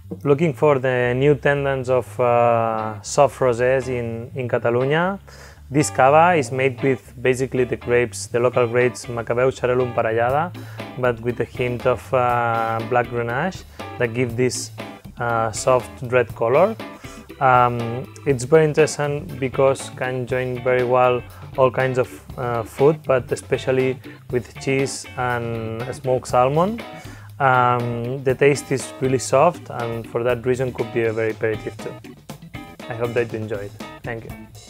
Looking for the new tendency of soft rosés in Catalonia. This cava is made with basically the grapes, the local grapes Macabeu, Xarel·lo, Parellada, but with a hint of black grenache that give this soft red color. It's very interesting because can join very well all kinds of food, but especially with cheese and smoked salmon. The taste is really soft, and for that reason could be a very aperitif too. I hope that you enjoy it. Thank you.